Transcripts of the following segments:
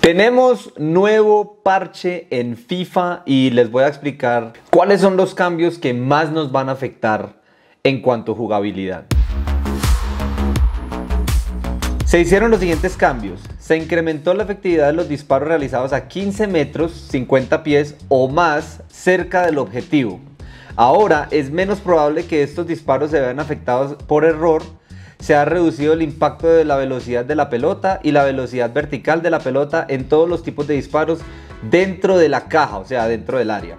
Tenemos nuevo parche en FIFA y les voy a explicar cuáles son los cambios que más nos van a afectar en cuanto a jugabilidad. Se hicieron los siguientes cambios. Se incrementó la efectividad de los disparos realizados a 15 metros, 50 pies o más cerca del objetivo. Ahora es menos probable que estos disparos se vean afectados por error. Se ha reducido el impacto de la velocidad de la pelota y la velocidad vertical de la pelota en todos los tipos de disparos dentro de la caja, o sea, dentro del área.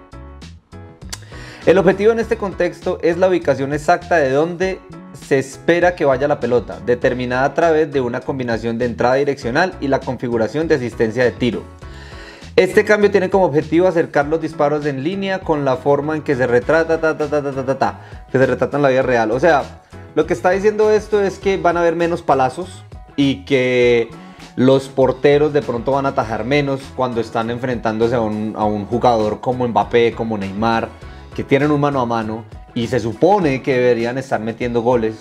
El objetivo en este contexto es la ubicación exacta de donde se espera que vaya la pelota, determinada a través de una combinación de entrada direccional y la configuración de asistencia de tiro. Este cambio tiene como objetivo acercar los disparos en línea con la forma en que se retrata, que se retrata en la vida real. O sea, lo que está diciendo esto es que van a haber menos palazos y que los porteros de pronto van a atajar menos cuando están enfrentándose a un jugador como Mbappé, como Neymar, que tienen un mano a mano y se supone que deberían estar metiendo goles.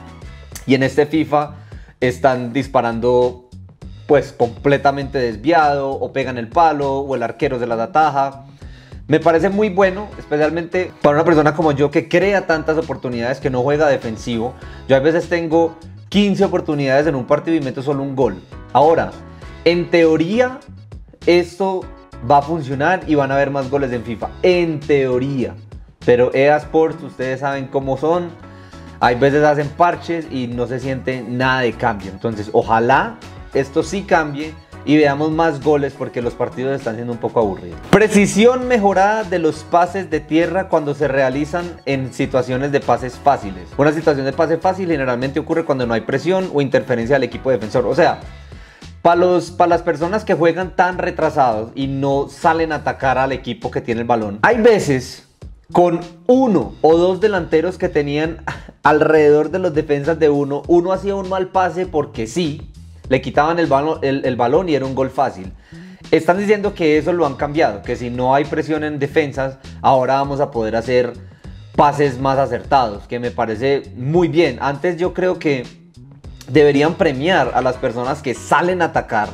Y en este FIFA están disparando pues completamente desviado, o pegan el palo, o el arquero se las ataja. Me parece muy bueno, especialmente para una persona como yo que crea tantas oportunidades, que no juega defensivo. Yo a veces tengo 15 oportunidades en un partido y meto solo un gol. Ahora, en teoría, esto va a funcionar y van a haber más goles en FIFA. En teoría. Pero EA Sports, ustedes saben cómo son. Hay veces hacen parches y no se siente nada de cambio. Entonces, ojalá esto sí cambie y veamos más goles, porque los partidos están siendo un poco aburridos. Precisión mejorada de los pases de tierra cuando se realizan en situaciones de pases fáciles. Una situación de pase fácil generalmente ocurre cuando no hay presión o interferencia del equipo defensor. O sea, para las personas que juegan tan retrasados y no salen a atacar al equipo que tiene el balón, hay veces con uno o dos delanteros que tenían alrededor de los defensas de uno hacía un mal pase porque sí, le quitaban el balón y era un gol fácil. Están diciendo que eso lo han cambiado, que si no hay presión en defensas, ahora vamos a poder hacer pases más acertados, que me parece muy bien. Antes yo creo que deberían premiar a las personas que salen a atacar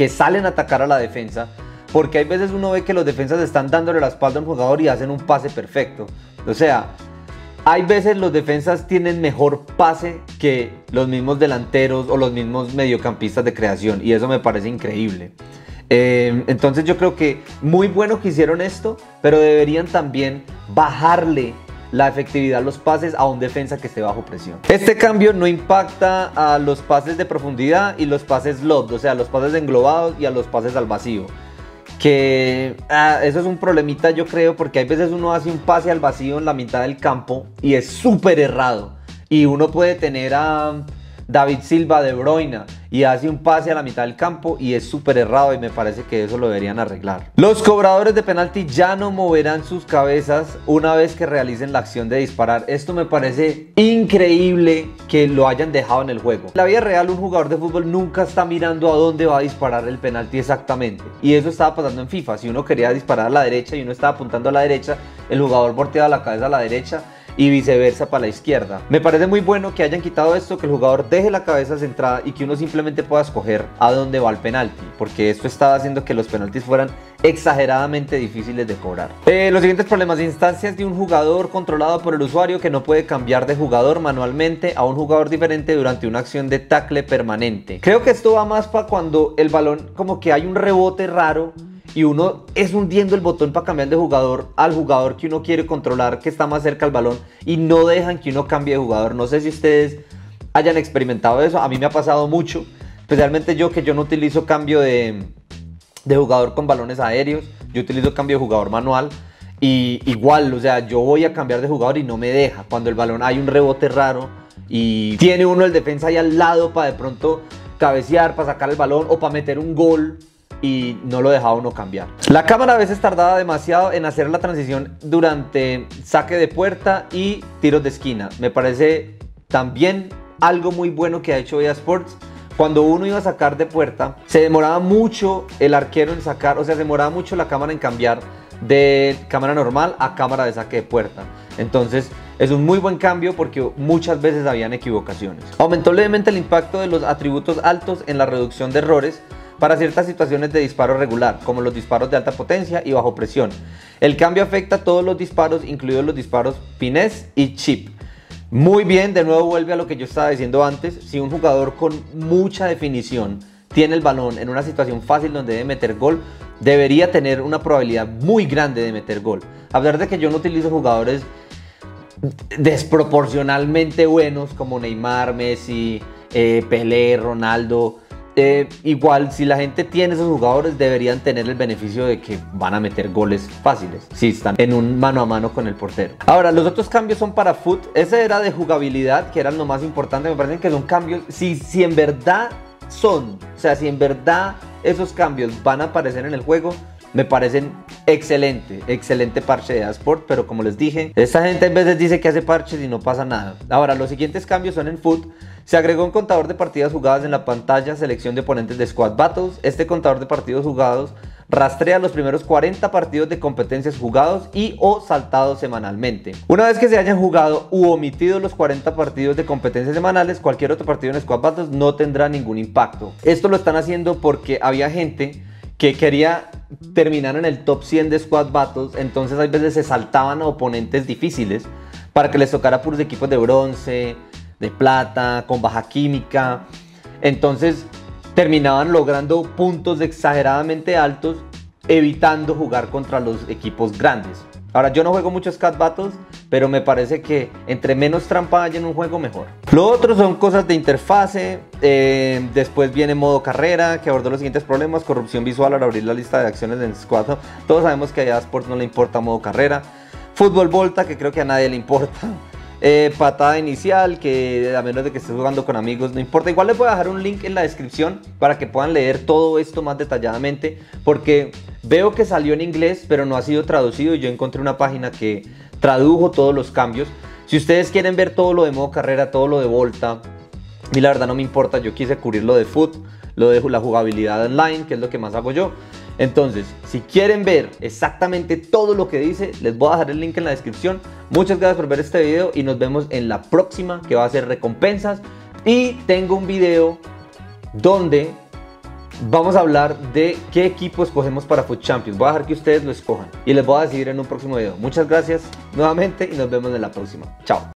a la defensa, porque hay veces uno ve que los defensas están dándole la espalda a un jugador y hacen un pase perfecto. O sea, hay veces los defensas tienen mejor pase que los mismos delanteros o los mismos mediocampistas de creación, y eso me parece increíble. Entonces yo creo que muy bueno que hicieron esto, pero deberían también bajarle la efectividad a los pases a un defensa que esté bajo presión. Este cambio no impacta a los pases de profundidad y los pases lob, o sea, los pases englobados y a los pases al vacío. Que eso es un problemita, yo creo, porque hay veces uno hace un pase al vacío en la mitad del campo y es súper errado, y uno puede tener a David Silva, De Bruyne, y hace un pase a la mitad del campo y es súper errado, y me parece que eso lo deberían arreglar. Los cobradores de penalti ya no moverán sus cabezas una vez que realicen la acción de disparar. Esto me parece increíble que lo hayan dejado en el juego. En la vida real, un jugador de fútbol nunca está mirando a dónde va a disparar el penalti exactamente, y eso estaba pasando en FIFA. Si uno quería disparar a la derecha y uno estaba apuntando a la derecha, el jugador volteaba la cabeza a la derecha y viceversa para la izquierda. Me parece muy bueno que hayan quitado esto, que el jugador deje la cabeza centrada y que uno simplemente pueda escoger a dónde va el penalti, porque esto estaba haciendo que los penaltis fueran exageradamente difíciles de cobrar. Los siguientes problemas: instancias de un jugador controlado por el usuario que no puede cambiar de jugador manualmente a un jugador diferente durante una acción de tackle permanente. Creo que esto va más para cuando el balón, como que hay un rebote raro y uno es hundiendo el botón para cambiar de jugador al jugador que uno quiere controlar, que está más cerca al balón, y no dejan que uno cambie de jugador. No sé si ustedes hayan experimentado eso. A mí me ha pasado mucho, especialmente yo, que yo no utilizo cambio de jugador con balones aéreos. Yo utilizo cambio de jugador manual, y igual, o sea, yo voy a cambiar de jugador y no me deja. Cuando el balón hay un rebote raro y tiene uno el defensa ahí al lado para de pronto cabecear, para sacar el balón o para meter un gol, y no lo dejaba uno cambiar. La cámara a veces tardaba demasiado en hacer la transición durante saque de puerta y tiros de esquina. Me parece también algo muy bueno que ha hecho EA Sports. Cuando uno iba a sacar de puerta, se demoraba mucho el arquero en sacar, o sea, se demoraba mucho la cámara en cambiar de cámara normal a cámara de saque de puerta. Entonces es un muy buen cambio, porque muchas veces habían equivocaciones. Aumentó levemente el impacto de los atributos altos en la reducción de errores para ciertas situaciones de disparo regular, como los disparos de alta potencia y bajo presión. El cambio afecta a todos los disparos, incluidos los disparos finesse y chip. Muy bien, de nuevo vuelve a lo que yo estaba diciendo antes. Si un jugador con mucha definición tiene el balón en una situación fácil donde debe meter gol, debería tener una probabilidad muy grande de meter gol. A pesar de que yo no utilizo jugadores desproporcionalmente buenos como Neymar, Messi, Pelé, Ronaldo, igual si la gente tiene esos jugadores deberían tener el beneficio de que van a meter goles fáciles si están en un mano a mano con el portero. Ahora, los otros cambios son para foot. Ese era de jugabilidad, que era lo más importante. Me parecen que son cambios, si en verdad son, o sea, si en verdad esos cambios van a aparecer en el juego, me parecen excelente parche de eSport, pero como les dije, esta gente en veces dice que hace parches y no pasa nada. Ahora, los siguientes cambios son en foot. Se agregó un contador de partidas jugadas en la pantalla, selección de oponentes de Squad Battles. Este contador de partidos jugados rastrea los primeros 40 partidos de competencias jugados y o saltados semanalmente. Una vez que se hayan jugado u omitido los 40 partidos de competencias semanales, cualquier otro partido en Squad Battles no tendrá ningún impacto. Esto lo están haciendo porque había gente que quería terminar en el top 100 de Squad Battles, entonces a veces se saltaban a oponentes difíciles para que les tocara puros equipos de bronce, de plata, con baja química. Entonces terminaban logrando puntos exageradamente altos, evitando jugar contra los equipos grandes. Ahora, yo no juego mucho Squad Battles, pero me parece que entre menos trampa haya en un juego, mejor. Lo otro son cosas de interfase. Después viene modo carrera, que abordó los siguientes problemas: corrupción visual al abrir la lista de acciones en Squad. Todos sabemos que a eSport no le importa modo carrera. Fútbol Volta, que creo que a nadie le importa. Patada inicial, que a menos de que estés jugando con amigos no importa. Igual les voy a dejar un link en la descripción para que puedan leer todo esto más detalladamente, porque veo que salió en inglés pero no ha sido traducido y yo encontré una página que tradujo todos los cambios. Si ustedes quieren ver todo lo de modo carrera, todo lo de Volta, y la verdad no me importa, yo quise cubrir lo de foot, lo de la jugabilidad online, que es lo que más hago yo. Entonces, si quieren ver exactamente todo lo que dice, les voy a dejar el link en la descripción. Muchas gracias por ver este video y nos vemos en la próxima, que va a ser recompensas. Y tengo un video donde vamos a hablar de qué equipo escogemos para Foot Champions. Voy a dejar que ustedes lo escojan y les voy a decir en un próximo video. Muchas gracias nuevamente y nos vemos en la próxima. Chao.